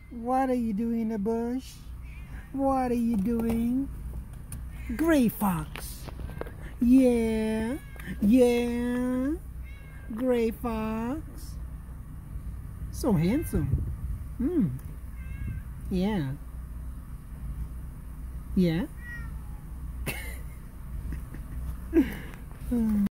What are you doing in the bush? What are you doing? Gray fox. Yeah. Yeah. Gray fox. So handsome. Yeah. Yeah.